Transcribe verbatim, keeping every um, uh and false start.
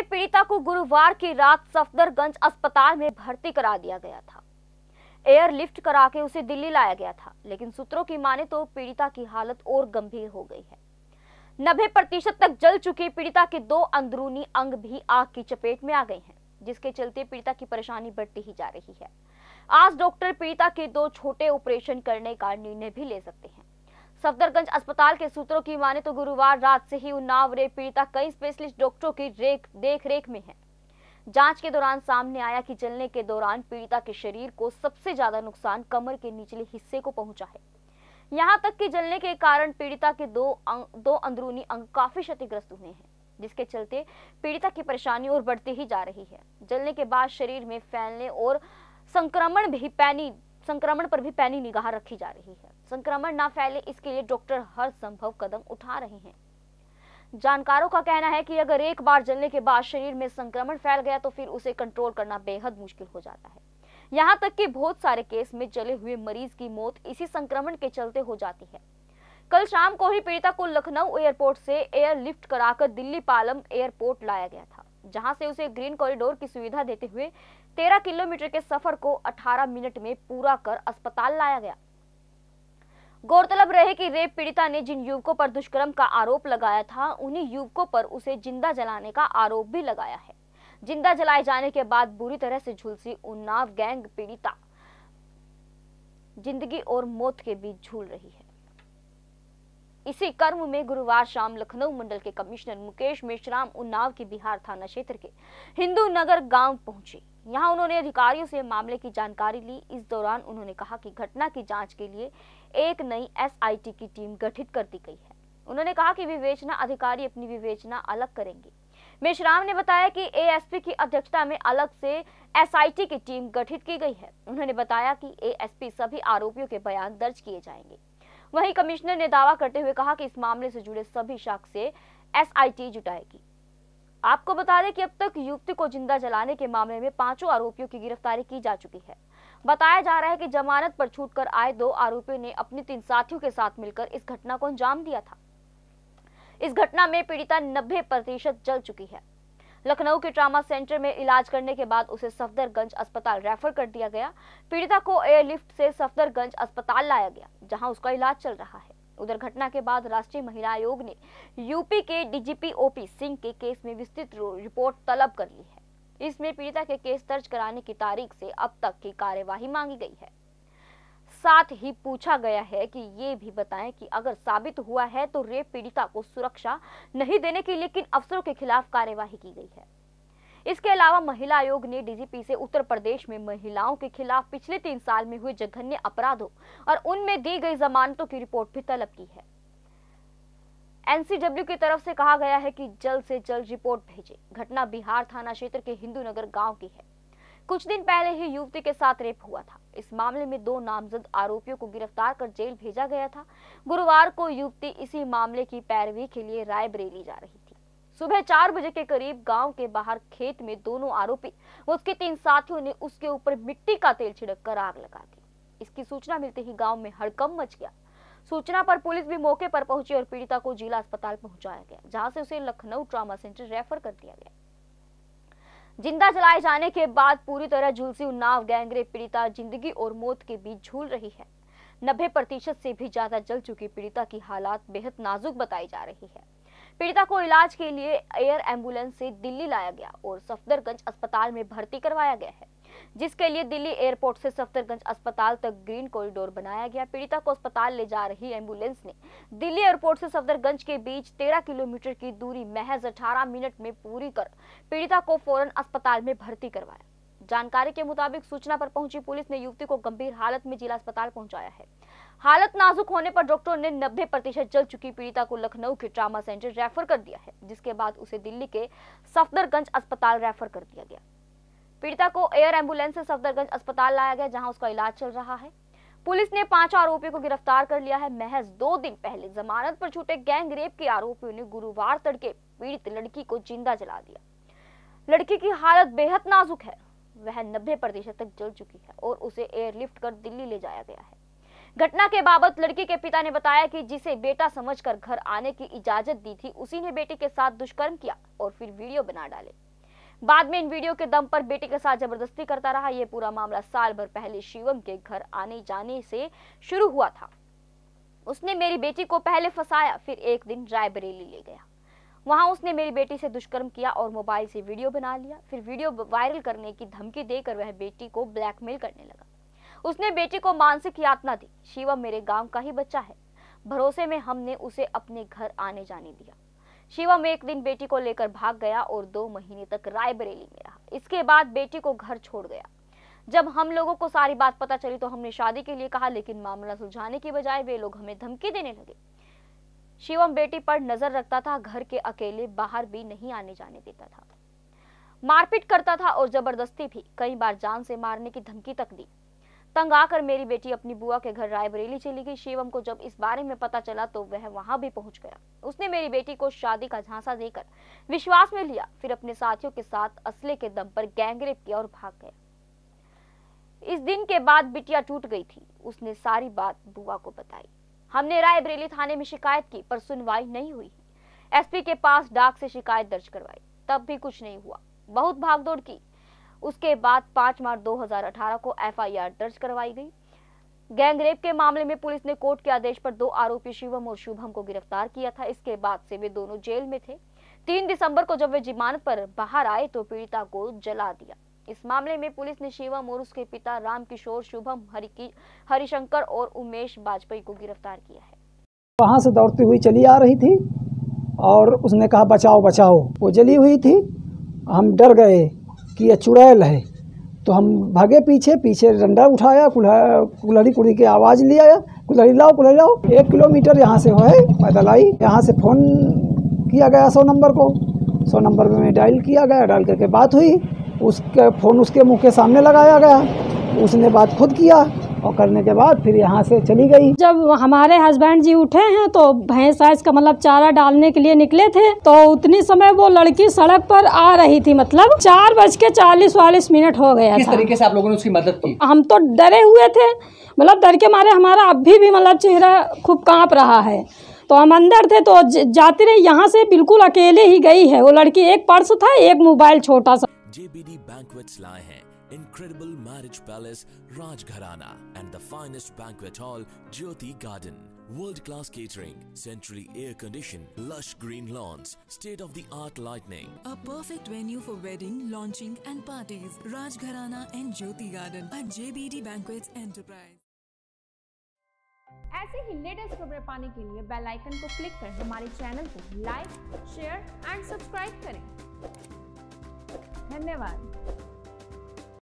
Rape पीड़िता को गुरुवार की रात सफदरगंज अस्पताल में भर्ती करा दिया गया था। एयरलिफ्ट करा के उसे दिल्ली लाया गया था, लेकिन सूत्रों की माने तो पीड़िता की हालत और गंभीर हो गई है। नब्बे प्रतिशत तक जल चुकी पीड़िता के दो अंदरूनी अंग भी आग की चपेट में आ गए हैं, जिसके चलते पीड़िता की परेशानी बढ़ती ही जा रही है। आज डॉक्टर पीड़िता के दो छोटे ऑपरेशन करने का निर्णय भी ले सकते हैं। सफदरगंज अस्पताल के सूत्रों की माने तो गुरुवार रात से ही उन्नाव रेप पीड़िता कई स्पेशलिस्ट डॉक्टरों की रेख देख रेख में है। जांच के दौरान सामने आया कि जलने के दौरान पीड़िता के शरीर को सबसे ज्यादा नुकसान कमर के निचले हिस्से को पहुंचा है। यहां तक कि जलने के कारण पीड़िता के दो अंग, दो अंदरूनी अंग काफी क्षतिग्रस्त हुए हैं, जिसके चलते पीड़िता की परेशानी और बढ़ती ही जा रही है। जलने के बाद शरीर में फैलने और संक्रमण भी पैनी संक्रमण पर भी पैनी निगाह रखी जा रही है। संक्रमण ना फैले इसके लिए डॉक्टर हर संभव कदम उठा रहे हैं। जानकारों का कहना है कि अगर एक बार जलने के बाद शरीर में संक्रमण फैल गया तो फिर उसे कंट्रोल करना बेहद मुश्किल हो जाता है। यहाँ तक कि बहुत सारे केस में जले हुए मरीज की मौत इसी संक्रमण के चलते हो जाती है। कल शाम को ही पीड़िता को लखनऊ एयरपोर्ट से एयरलिफ्ट कराकर दिल्ली पालम एयरपोर्ट लाया गया था, जहां से उसे ग्रीन कॉरिडोर की सुविधा देते हुए तेरह किलोमीटर के सफर को अठारह मिनट में पूरा कर अस्पताल लाया गया। गौरतलब रहे कि रेप पीड़िता ने जिन युवकों पर दुष्कर्म का आरोप लगाया था, उन्हीं युवकों पर उसे जिंदा जलाने का आरोप भी लगाया है। जिंदा जलाए जाने के बाद बुरी तरह से झुलसी उन्नाव गैंग पीड़िता जिंदगी और मौत के बीच झूल रही है। इसी क्रम में गुरुवार शाम लखनऊ मंडल के कमिश्नर मुकेश मेश्राम उन्नाव की बिहार थाना क्षेत्र के हिंदू नगर गांव पहुंचे। यहां उन्होंने अधिकारियों से मामले की जानकारी ली। इस दौरान उन्होंने कहा कि घटना की जांच के लिए एक नई एस आई टी की टीम गठित कर दी गई है। उन्होंने कहा कि विवेचना अधिकारी अपनी विवेचना अलग करेंगे। मेश्राम ने बताया कि ए एस पी की अध्यक्षता में अलग से एस आई टी की टीम गठित की गई है। उन्होंने बताया कि ए एस पी सभी आरोपियों के बयान दर्ज किए जाएंगे। वहीं कमिश्नर ने दावा करते हुए कहा कि इस मामले से जुड़े सभी शख्स से एस आई टी जुटाएगी। आपको बता दें कि अब तक युवती को जिंदा जलाने के मामले में पांचों आरोपियों की गिरफ्तारी की जा चुकी है। बताया जा रहा है कि जमानत पर छूटकर आए दो आरोपियों ने अपने तीन साथियों के साथ मिलकर इस घटना को अंजाम दिया था। इस घटना में पीड़िता नब्बे प्रतिशत जल चुकी है। लखनऊ के ट्रामा सेंटर में इलाज करने के बाद उसे सफदरगंज अस्पताल रेफर कर दिया गया। पीड़िता को एयरलिफ्ट से सफदरगंज अस्पताल लाया गया, जहां उसका इलाज चल रहा है। उधर घटना के बाद राष्ट्रीय महिला आयोग ने यूपी के D G P O P Singh के केस में विस्तृत रिपोर्ट तलब कर ली है। इसमें पीड़िता के केस दर्ज कराने की तारीख से अब तक की कार्यवाही मांगी गई है। साथ ही पूछा गया है कि ये भी बताएं कि अगर साबित हुआ है तो रेप पीड़िता को सुरक्षा नहीं देने के लिए किन अफसरों के खिलाफ कार्यवाही की गई है। इसके अलावा महिला आयोग ने डी जी पी से उत्तर प्रदेश में महिलाओं के खिलाफ पिछले तीन साल में हुए जघन्य अपराधों और उनमें दी गई जमानतों की रिपोर्ट भी तलब की है। एन सी डब्ल्यू की तरफ से कहा गया है कि जल्द से जल्द रिपोर्ट भेजे। घटना बिहार थाना क्षेत्र के हिंदू नगर गांव की है। कुछ दिन पहले ही युवती के साथ रेप हुआ था। इस मामले में दो नामजद आरोपियों को गिरफ्तार कर जेल भेजा गया था। गुरुवार को युवती इसी मामले की पैरवी के लिए रायबरेली जा रही थी। सुबह चार बजे के करीब गांव के बाहर खेत में दोनों आरोपी व उसके तीन साथियों ने उसके ऊपर मिट्टी का तेल छिड़क कर आग लगा दी। इसकी सूचना मिलते ही गांव में हड़कंप मच गया। सूचना पर पुलिस भी मौके पर पहुंची और पीड़िता को जिला अस्पताल पहुंचाया गया, जहां से उसे लखनऊ ट्रामा सेंटर रेफर कर दिया गया। जिंदा जलाए जाने के बाद पूरी तरह झुलसी उन्नाव गैंगरेप पीड़िता जिंदगी और मौत के बीच झूल रही है। नब्बे प्रतिशत से भी ज्यादा जल चुकी पीड़िता की हालात बेहद नाजुक बताई जा रही है। पीड़िता को इलाज के लिए एयर एम्बुलेंस से दिल्ली लाया गया और सफदरगंज अस्पताल में भर्ती करवाया गया है, जिसके लिए दिल्ली एयरपोर्ट से सफदरगंज अस्पताल तक ग्रीन कॉरिडोर बनाया गया। पीड़िता को अस्पताल ले जा रही एम्बुलेंस ने दिल्ली एयरपोर्ट से सफदरगंज के बीच तेरह किलोमीटर की दूरी महज अठारह मिनट में पूरी कर पीड़िता को फौरन अस्पताल में भर्ती करवाया। जानकारी के मुताबिक सूचना पर पहुंची पुलिस ने युवती को गंभीर हालत में जिला अस्पताल पहुंचाया है। हालत नाजुक होने पर डॉक्टरों ने नब्बे प्रतिशत जल चुकी पीड़िता को लखनऊ के ट्रामा सेंटर रेफर कर दिया है, जिसके बाद उसे दिल्ली के सफदरगंज अस्पताल रेफर कर दिया गया। पीड़िता को एयर एम्बुलेंस से सफदरगंज अस्पताल लाया गया, जहां उसका इलाज चल रहा है। पुलिस ने पांच आरोपियों को गिरफ्तार कर लिया है। महज दो दिन पहले जमानत पर छूटे गैंग रेप के आरोपियों ने गुरुवार तड़के पीड़ित लड़की को जिंदा जला दिया। लड़की की हालत बेहद नाजुक है। वह नब्बे प्रतिशत तक जल चुकी है और उसे एयरलिफ्ट कर दिल्ली ले जाया गया है। घटना के बाबत लड़की के पिता ने बताया कि जिसे बेटा समझकर घर आने की इजाजत दी थी, उसी ने बेटी के साथ दुष्कर्म किया और फिर वीडियो बना डाले। बाद में इन वीडियो के दम पर बेटी के साथ जबरदस्ती करता रहा। यह पूरा मामला साल भर पहले शिवम के घर आने जाने से शुरू हुआ था। उसने मेरी बेटी को पहले फंसाया, फिर एक दिन रायबरेली ले गया। वहां उसने मेरी बेटी से दुष्कर्म किया और मोबाइल से वीडियो बना लिया। फिर वीडियो वायरल करने की धमकी देकर वह बेटी को ब्लैकमेल करने लगा। उसने बेटी को मानसिक यातना दी। शिवम मेरे गांव का ही बच्चा है। भरोसे में हमने उसे अपने घर आने जाने दिया। शिवम एक दिन बेटी को लेकर भाग गया और दो महीने तक रायबरेली में रहा। इसके बाद बेटी को घर छोड़ गया। जब हम लोगों को सारी बात पता चली तो हमने शादी के लिए कहा, लेकिन मामला सुलझाने की बजाय वे लोग हमें धमकी देने लगे। शिवम बेटी पर नजर रखता था, घर के अकेले बाहर भी नहीं आने जाने देता था, मारपीट करता था और जबरदस्ती भी, कई बार जान से मारने की धमकी तक दी। तंग आकर मेरी बेटी अपनी बुआ के घर रायबरेली चली गई। शिवम को जब इस बारे में पता चला तो वह वहां भी पहुंच गया। उसने मेरी बेटी को शादी का झांसा देकर विश्वास में लिया, फिर अपने साथियों के साथ असले के दम पर गैंगरेप किया और भाग गया। इस दिन के बाद बिटिया टूट गई थी। उसने सारी बात बुआ को बताई। हमने रायबरेली थाने में शिकायत की पर सुनवाई नहीं हुई। एसपी के पास डाक से शिकायत दर्ज करवाई, तब भी कुछ नहीं हुआ। बहुत भागदौड़ की। उसके बाद पाँच मार्च दो हज़ार अठारह को एफआईआर दर्ज करवाई गई। गैंगरेप के मामले में पुलिस ने कोर्ट के आदेश पर दो आरोपी शिवम और शुभम को गिरफ्तार किया था। इसके बाद से वे दोनों जेल में थे। तीन दिसंबर को जब वे जमानत पर बाहर आए तो पीड़िता को जला दिया। इस मामले में पुलिस ने शिवम और उसके पिता रामकिशोर, शुभम, हरि हरिशंकर और उमेश बाजपेयी को गिरफ्तार किया है। वहाँ से दौड़ती हुई चली आ रही थी और उसने कहा बचाओ बचाओ। वो जली हुई थी। हम डर गए कि ये चुड़ैल है, तो हम भागे पीछे पीछे डंडा उठाया, कुल्हाड़ी कुड़ी की आवाज़ ले आया, कुल्हाड़ी लाओ कुल्हाड़ी लाओ। एक किलोमीटर यहाँ से है पैदल आई। यहाँ से फ़ोन किया गया सौ नंबर को। सौ नंबर में डायल किया गया। डायल करके बात हुई। उसके फ़ोन उसके मुंह के सामने लगाया गया। उसने बात खुद किया और करने के बाद फिर यहाँ से चली गई। जब हमारे हस्बैंड जी उठे हैं तो भैंस आइस का मतलब चारा डालने के लिए निकले थे, तो उतनी समय वो लड़की सड़क पर आ रही थी। मतलब चार बज के चालीस वालीस मिनट हो गया। किस तरीके से आप लोगों ने उसकी मदद की? हम तो डरे हुए थे, मतलब डर के मारे हमारा अभी भी मतलब चेहरा खूब कांप रहा है। तो हम अंदर थे तो जाती रही। यहाँ से बिल्कुल अकेले ही गई है वो लड़की। एक पर्स था, एक मोबाइल छोटा सा। जेबीडी बैंक्वेट्स लाए हैं incredible marriage palace Rajgharana and the finest banquet hall Jyoti Garden. World class catering, centrally air conditioned, lush green lawns, state of the art lighting. A perfect venue for wedding, launching and parties. Rajgharana and Jyoti Garden at J B D Banquets Enterprise. ऐसे ही latest खबरें पाने के लिए bell icon को click कर हमारे channel को like, share and subscribe करें। धन्यवाद।